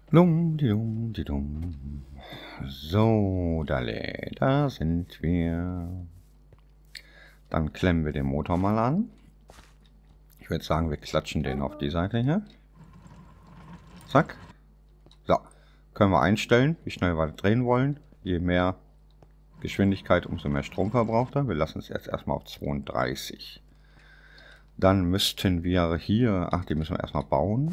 Dum, die dum. So, Dalle, da sind wir. Dann klemmen wir den Motor mal an. Ich würde sagen, wir klatschen den auf die Seite hier. Zack. So, können wir einstellen, wie schnell wir drehen wollen. Je mehr Geschwindigkeit, umso mehr Strom verbraucht er. Wir lassen es jetzt erstmal auf 32. Dann müssten wir hier, ach, die müssen wir erstmal bauen.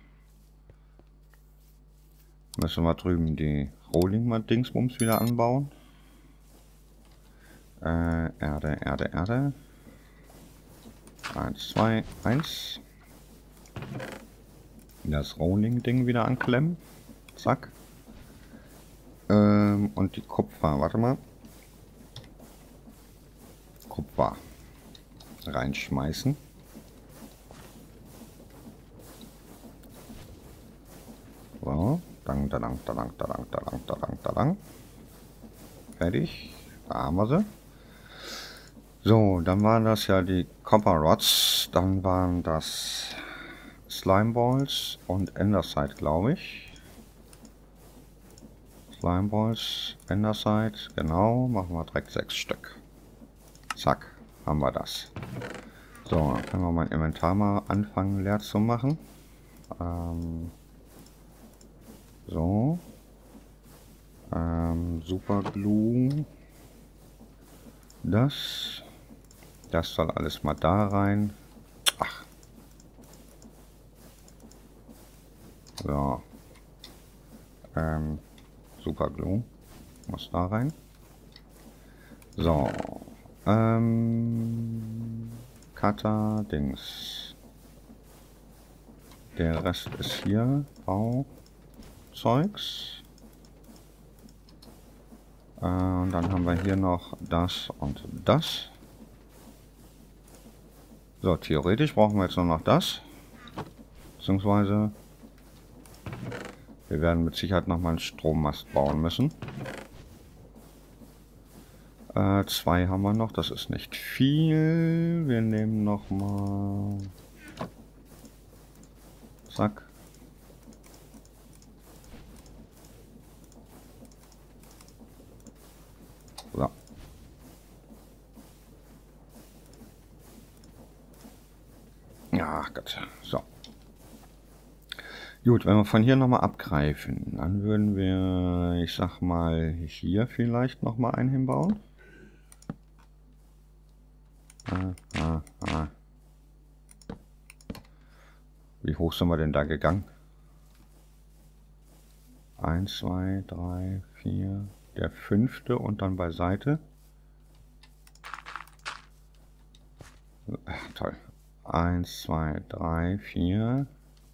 Müssen wir drüben die Rolling-Dingsbums wieder anbauen. Erde. 1, 2, 1. Das Rolling-Ding wieder anklemmen. Zack. Und die Kupfer, warte mal. Kupfer reinschmeißen. So, dang. Fertig. Da haben wir sie. So, dann waren das ja die Copper Rods. Dann waren das Slime Balls und Enderside, glaube ich. Slime Balls, Enderside, genau. Machen wir direkt 6 Stück. Zack, haben wir das. So, dann können wir mein Inventar mal anfangen leer zu machen. So. Super Glue. Das soll alles mal da rein. Ach. So. Super Glue. Muss da rein. So. Cutter Dings. Der Rest ist hier. Bauzeugs. Und dann haben wir hier noch das und das. So, theoretisch brauchen wir jetzt nur noch das. Beziehungsweise wir werden mit Sicherheit noch mal einen Strommast bauen müssen. 2 haben wir noch, das ist nicht viel. Wir nehmen noch mal. Zack. So. Ja, Gott. So. Gut, wenn wir von hier nochmal abgreifen, dann würden wir, ich sag mal, hier vielleicht nochmal einen hinbauen. Wie hoch sind wir denn da gegangen? 1, 2, 3, 4, der 5. und dann beiseite. Ach, toll. 1, 2, 3, 4.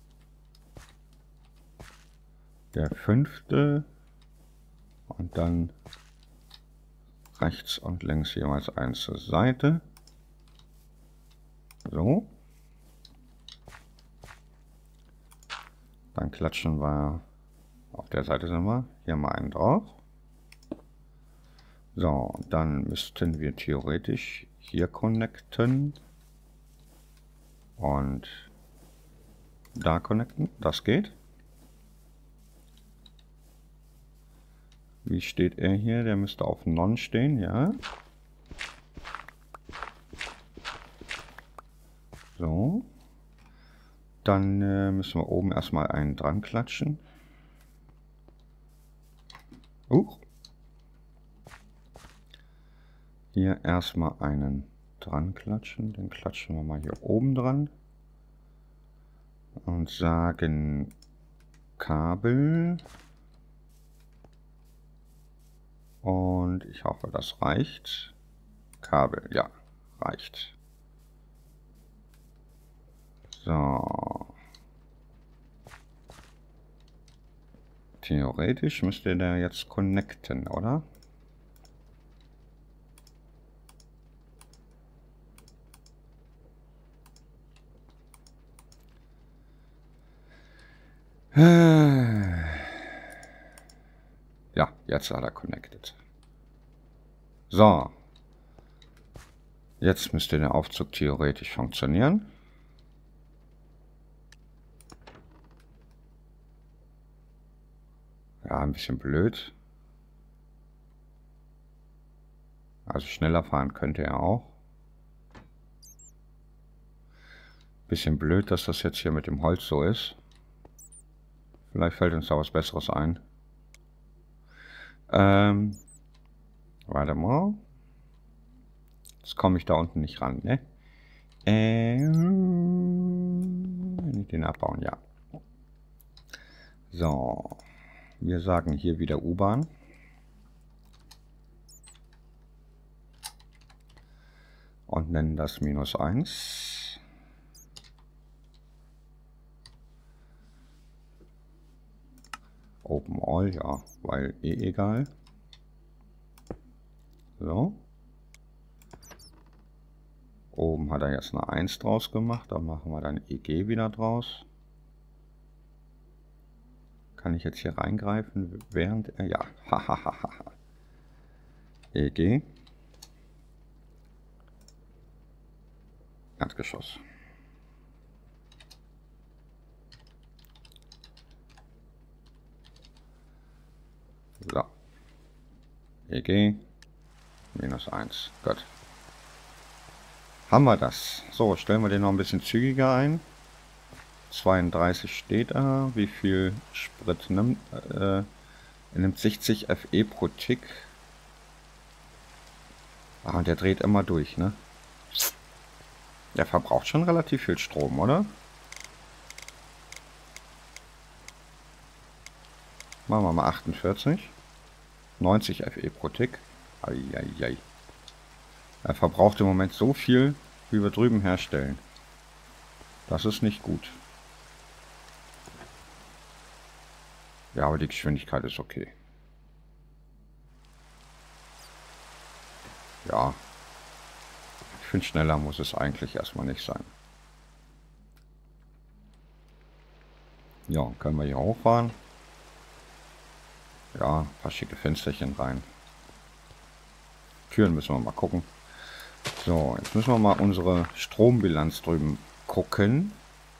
Der 5. und dann rechts und links jeweils eins zur Seite. So. Dann klatschen wir, auf der Seite sind wir, hier mal einen drauf. So, dann müssten wir theoretisch hier connecten und da connecten. Das geht. Wie steht er hier? Der müsste auf Non stehen, ja. So. Dann müssen wir oben erstmal einen dran klatschen. Hier erstmal einen dran klatschen. Den klatschen wir mal hier oben dran. Und sagen Kabel. Und ich hoffe, das reicht. Kabel, ja, reicht. So. Theoretisch müsste der jetzt connecten, oder? Ja, jetzt hat er connected. So. Jetzt müsste der Aufzug theoretisch funktionieren. . Ja, ein bisschen blöd. Also schneller fahren könnte er auch. Bisschen blöd, dass das jetzt hier mit dem Holz so ist. Vielleicht fällt uns da was Besseres ein. Warte mal. Jetzt komme ich da unten nicht ran, ne? Den abbauen, ja. So. Wir sagen hier wieder U-Bahn. Und nennen das -1. Open All, ja, weil egal. So. Oben hat er jetzt eine 1 draus gemacht. Da machen wir dann EG wieder draus. Kann ich jetzt hier reingreifen, während er... Ja, hahaha. EG. Erdgeschoss. So. EG. -1. Gut. Haben wir das. So, stellen wir den noch ein bisschen zügiger ein. 32 steht da. Wie viel Sprit nimmt? Er nimmt 60 FE pro Tick. Ah, und der dreht immer durch, ne? Der verbraucht schon relativ viel Strom, oder? Machen wir mal 48. 90 FE pro Tick. Eieiei. Er verbraucht im Moment so viel, wie wir drüben herstellen. Das ist nicht gut. Ja, aber die Geschwindigkeit ist okay. Ja. Ich finde, schneller muss es eigentlich erstmal nicht sein. Ja, können wir hier hochfahren. Ja, ein paar schicke Fensterchen rein. Türen müssen wir mal gucken. So, jetzt müssen wir mal unsere Strombilanz drüben gucken.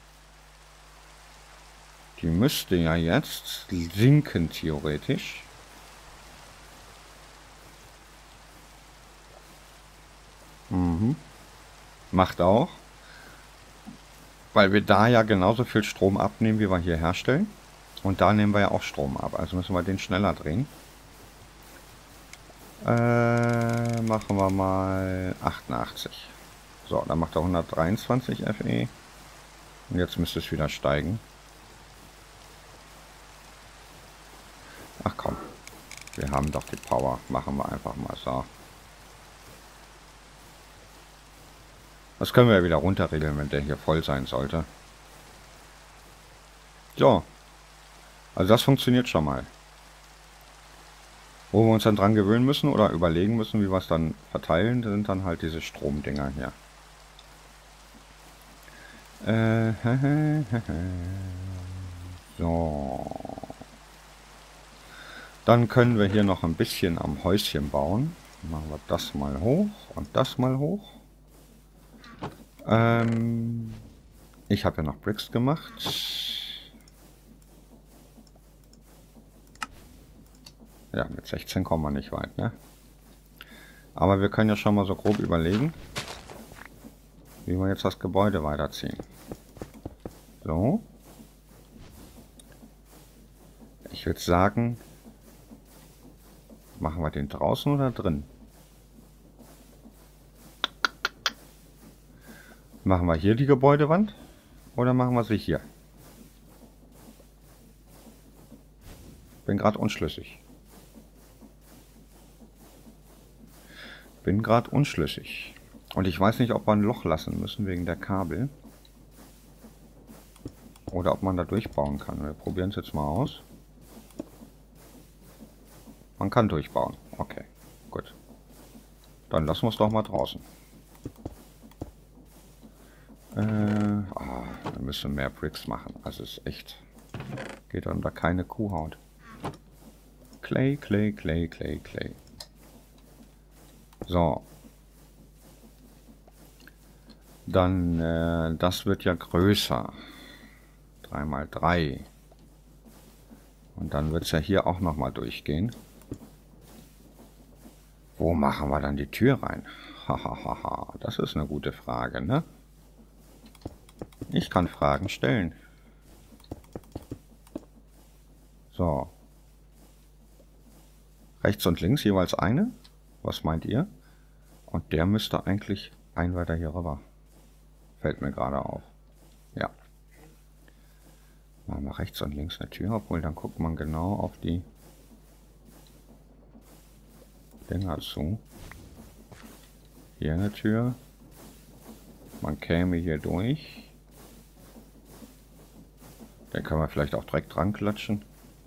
Die müsste ja jetzt sinken, theoretisch. Macht auch. Weil wir da ja genauso viel Strom abnehmen, wie wir hier herstellen. Und da nehmen wir ja auch Strom ab. Also müssen wir den schneller drehen. Machen wir mal 88. So, dann macht er 123 FE. Und jetzt müsste es wieder steigen. Ach komm. Wir haben doch die Power. Machen wir einfach mal so. Das können wir ja wieder runterregeln, wenn der hier voll sein sollte. So. Also das funktioniert schon mal. Wo wir uns dann dran gewöhnen müssen oder überlegen müssen, wie wir es dann verteilen, sind dann halt diese Stromdinger hier. So. Dann können wir hier noch ein bisschen am Häuschen bauen. Machen wir das mal hoch und das mal hoch. Ich habe ja noch Bricks gemacht. Ja, mit 16 kommen wir nicht weit, ne? Aber wir können ja schon mal so grob überlegen, wie wir jetzt das Gebäude weiterziehen. So. Ich würde sagen, machen wir den draußen oder drin? Machen wir hier die Gebäudewand oder machen wir sie hier? Bin gerade unschlüssig. Und ich weiß nicht, ob wir ein Loch lassen müssen wegen der Kabel. Oder ob man da durchbauen kann. Wir probieren es jetzt mal aus. Man kann durchbauen. Okay, gut. Dann lassen wir es doch mal draußen. Wir müssen mehr Bricks machen. Also es ist echt... Geht dann da keine Kuhhaut. Clay, Clay, Clay, Clay, Clay. So. Dann, das wird ja größer. 3 mal 3. Und dann wird es ja hier auch nochmal durchgehen. Wo machen wir dann die Tür rein? Hahaha, das ist eine gute Frage, ne? Ich kann Fragen stellen. So. Rechts und links jeweils eine. Was meint ihr? Und der müsste eigentlich ein weiter hier rüber. Fällt mir gerade auf. Ja. Machen wir rechts und links eine Tür, obwohl dann guckt man genau auf die Dinger zu. Hier eine Tür. Man käme hier durch. Dann können wir vielleicht auch direkt dran klatschen.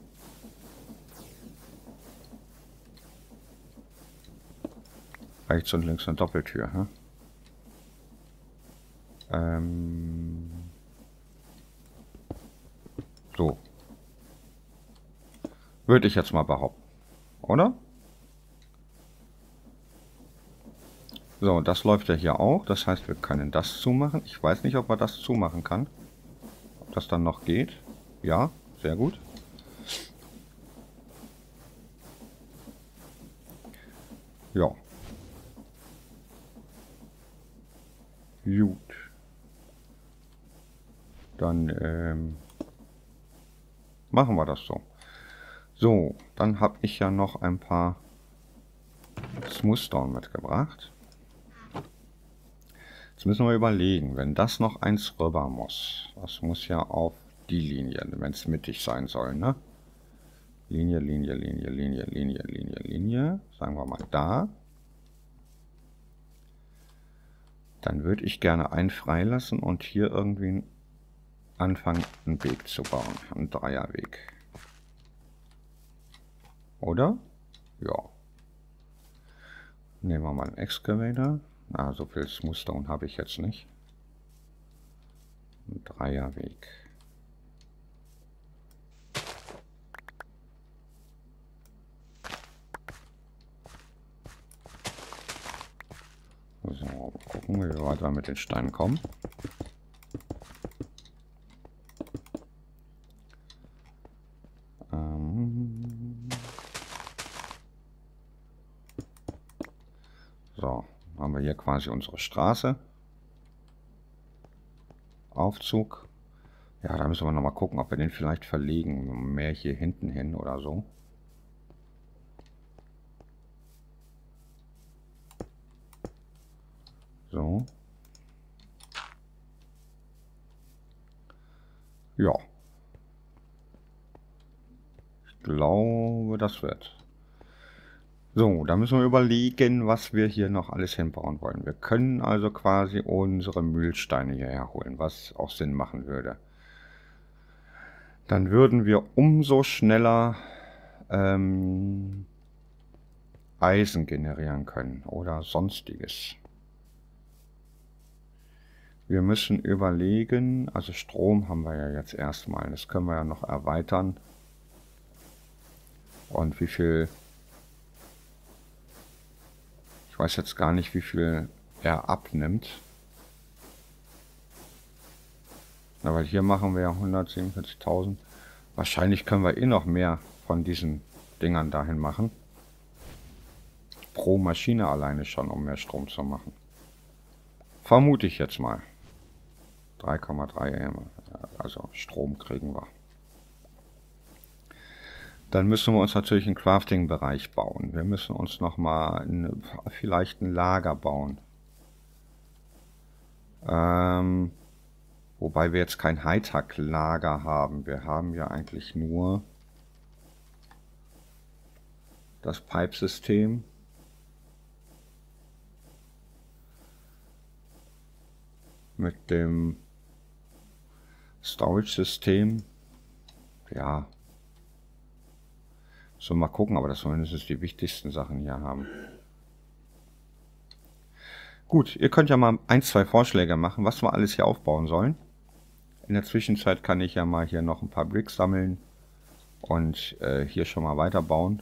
Rechts und links eine Doppeltür. Hm? So. Würde ich jetzt mal behaupten. Oder? So, das läuft ja hier auch. Das heißt, wir können das zumachen. Ich weiß nicht, ob man das zumachen kann. Ob das dann noch geht. Ja, sehr gut. Ja. Gut. Dann machen wir das so. So, dann habe ich ja noch ein paar Smoothstone mitgebracht. Jetzt müssen wir überlegen, wenn das noch eins rüber muss. Das muss ja auf die Linie, wenn es mittig sein soll, ne? Linie, Linie, Linie, Linie, Linie, Linie, Linie. Sagen wir mal da. Dann würde ich gerne einen freilassen und hier irgendwie anfangen, einen Weg zu bauen. Einen Dreierweg. Oder? Ja. Nehmen wir mal einen Excavator. Na, so viel Smoothstone habe ich jetzt nicht. Ein Dreierweg. So, mal gucken, wie weit wir mit den Steinen kommen. So, haben wir hier quasi unsere Straße. Aufzug. Ja, da müssen wir noch mal gucken, ob wir den vielleicht verlegen. Mehr hier hinten hin oder so. So. Ja. Ich glaube, das wird. So, da müssen wir überlegen, was wir hier noch alles hinbauen wollen. Wir können also quasi unsere Mühlsteine hierher holen, was auch Sinn machen würde. Dann würden wir umso schneller Eisen generieren können oder sonstiges. Wir müssen überlegen, also Strom haben wir ja jetzt erstmal, das können wir ja noch erweitern. Und wie viel, ich weiß jetzt gar nicht, wie viel er abnimmt. Na, weil hier machen wir ja 147.000. Wahrscheinlich können wir eh noch mehr von diesen Dingern dahin machen. Pro Maschine alleine schon, um mehr Strom zu machen. Vermute ich jetzt mal. 3,3, also Strom kriegen wir. Dann müssen wir uns natürlich einen Crafting-Bereich bauen. Wir müssen uns nochmal vielleicht ein Lager bauen. Wobei wir jetzt kein Hightech-Lager haben. Wir haben ja eigentlich nur das Pipe-System. Mit dem Storage-System. Ja. So, mal gucken, aber das sollen mindestens die wichtigsten Sachen hier haben. Gut, ihr könnt ja mal 1, 2 Vorschläge machen, was wir alles hier aufbauen sollen. In der Zwischenzeit kann ich ja mal hier noch ein paar Bricks sammeln und hier schon mal weiterbauen.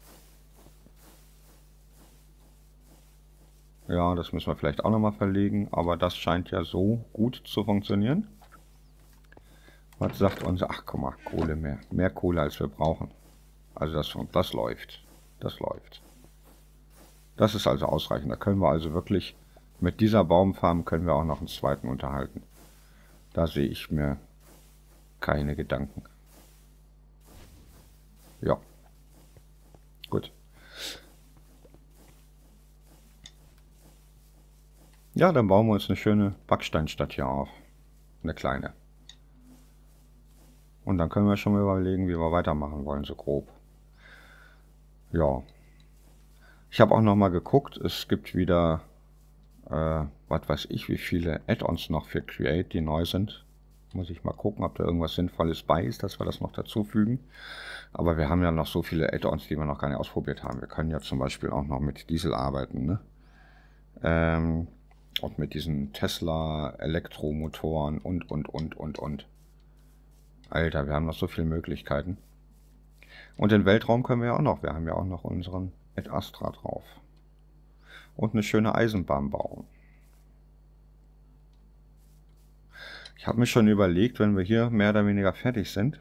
Ja, das müssen wir vielleicht auch noch mal verlegen, aber das scheint ja so gut zu funktionieren. Was sagt unser... Ach, guck mal, Kohle mehr. Mehr Kohle, als wir brauchen. Also das läuft. Das läuft. Das ist also ausreichend. Da können wir also wirklich... Mit dieser Baumfarm können wir auch noch einen zweiten unterhalten. Da sehe ich mir keine Gedanken. Ja. Gut. Ja, dann bauen wir uns eine schöne Backsteinstadt hier auf. Eine kleine. Und dann können wir schon mal überlegen, wie wir weitermachen wollen, so grob. Ja. Ich habe auch noch mal geguckt, es gibt wieder, was weiß ich, wie viele Add-ons noch für Create, die neu sind. Muss ich mal gucken, ob da irgendwas Sinnvolles bei ist, dass wir das noch dazufügen. Aber wir haben ja noch so viele Add-ons, die wir noch gar nicht ausprobiert haben. Wir können ja zum Beispiel auch noch mit Diesel arbeiten, ne? Und mit diesen Tesla-Elektromotoren und. Alter, wir haben noch so viele Möglichkeiten. Und den Weltraum können wir ja auch noch. Wir haben ja auch noch unseren Ad Astra drauf. Und eine schöne Eisenbahn bauen. Ich habe mir schon überlegt, wenn wir hier mehr oder weniger fertig sind,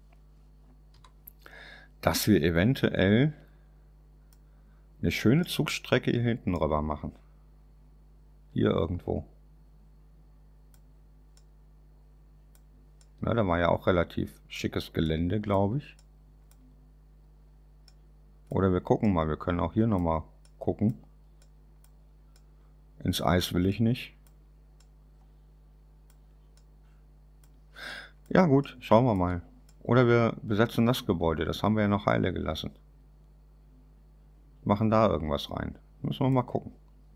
dass wir eventuell eine schöne Zugstrecke hier hinten rüber machen. Hier irgendwo. Na, da war ja auch relativ schickes Gelände, glaube ich. Oder wir gucken mal, wir können auch hier nochmal gucken. Ins Eis will ich nicht. Ja gut, schauen wir mal. Oder wir besetzen das Gebäude, das haben wir ja noch heile gelassen. Machen da irgendwas rein. Müssen wir mal gucken.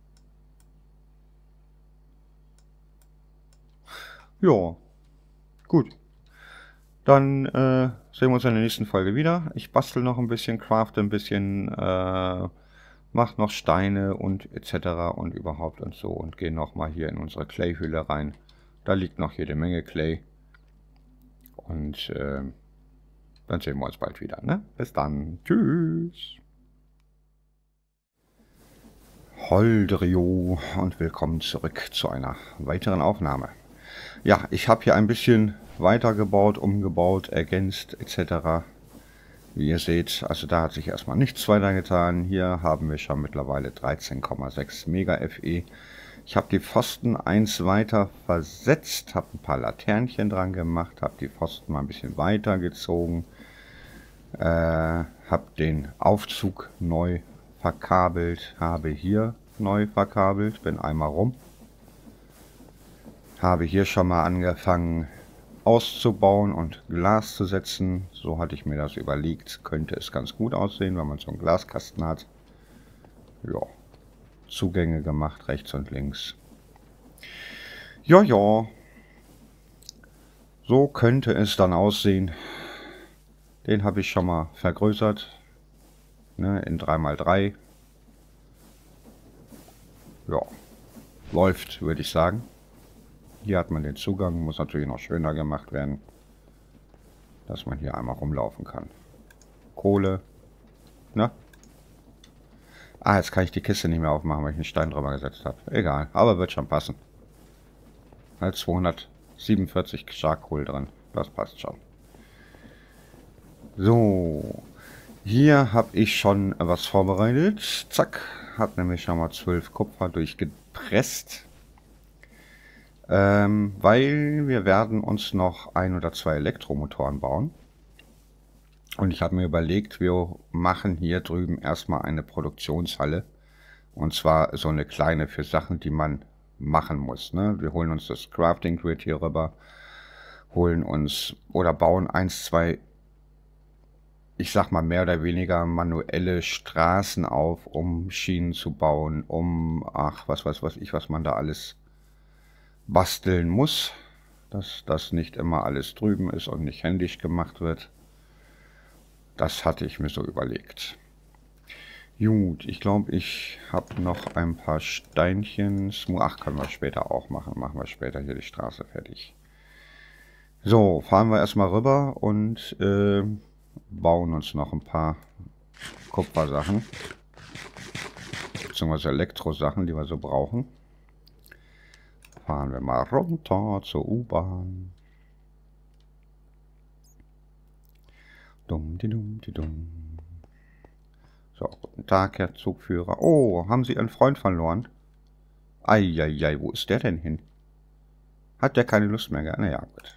Ja, gut. Dann sehen wir uns in der nächsten Folge wieder. Ich bastel noch ein bisschen, crafte ein bisschen, mache noch Steine und etc. und überhaupt und so. Und gehe nochmal hier in unsere Clay-Hülle rein. Da liegt noch jede Menge Clay. Und dann sehen wir uns bald wieder. Ne? Bis dann. Tschüss. Holdrio und willkommen zurück zu einer weiteren Aufnahme. Ja, ich habe hier ein bisschen weitergebaut, umgebaut, ergänzt etc. Wie ihr seht, also da hat sich erstmal nichts weiter getan. Hier haben wir schon mittlerweile 13,6 Mega FE. Ich habe die Pfosten 1 weiter versetzt, habe ein paar Laternchen dran gemacht, habe die Pfosten mal ein bisschen weiter gezogen, habe den Aufzug neu verkabelt, habe hier neu verkabelt, bin einmal rum. Habe hier schon mal angefangen auszubauen und Glas zu setzen. So hatte ich mir das überlegt. Könnte es ganz gut aussehen, wenn man so einen Glaskasten hat. Ja, Zugänge gemacht, rechts und links. Ja, ja. So könnte es dann aussehen. Den habe ich schon mal vergrößert. Ne, in 3×3. Ja, läuft, würde ich sagen. Hier hat man den Zugang, muss natürlich noch schöner gemacht werden, dass man hier einmal rumlaufen kann. Kohle, ne? Ah, jetzt kann ich die Kiste nicht mehr aufmachen, weil ich einen Stein drüber gesetzt habe. Egal, aber wird schon passen. Halt 247 Charcoal drin, das passt schon. So, hier habe ich schon was vorbereitet. Zack, hat nämlich schon mal 12 Kupfer durchgepresst. Weil wir werden uns noch 1 oder 2 Elektromotoren bauen. Und ich habe mir überlegt, wir machen hier drüben erstmal eine Produktionshalle. Und zwar so eine kleine für Sachen, die man machen muss. Ne? Wir holen uns das Crafting Grid hier rüber, holen uns oder bauen 1, 2, ich sag mal mehr oder weniger manuelle Straßen auf, um Schienen zu bauen, um, ach, was weiß ich, was man da alles basteln muss, dass das nicht immer alles drüben ist und nicht händisch gemacht wird. Das hatte ich mir so überlegt. Gut, ich glaube, ich habe noch ein paar Steinchen. Ach, können wir später auch machen. Machen wir später hier die Straße fertig. So, fahren wir erstmal rüber und bauen uns noch ein paar Kupfersachen. Beziehungsweise Elektrosachen, die wir so brauchen. Fahren wir mal runter zur U-Bahn. Dumm, die dumm, die dumm. So, guten Tag, Herr Zugführer. Oh, haben Sie Ihren Freund verloren? Eieiei, wo ist der denn hin? Hat der keine Lust mehr? Na ja, gut.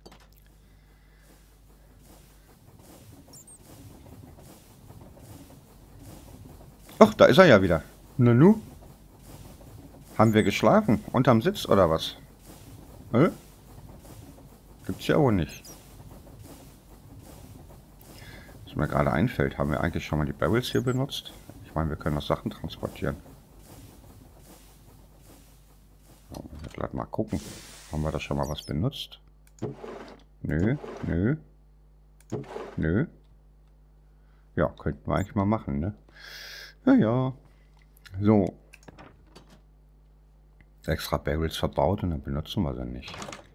Ach, da ist er ja wieder. Nanu? Haben wir geschlafen? Unterm Sitz oder was? Hä? Gibt's ja wohl nicht. Was mir gerade einfällt, haben wir eigentlich schon mal die Barrels hier benutzt? Ich meine, wir können noch Sachen transportieren. So, jetzt gleich mal gucken. Haben wir da schon mal was benutzt? Nö, nö, nö. Ja, könnten wir eigentlich mal machen, ne? Ja, ja. So. Extra Barrels verbaut und dann benutzen wir sie nicht.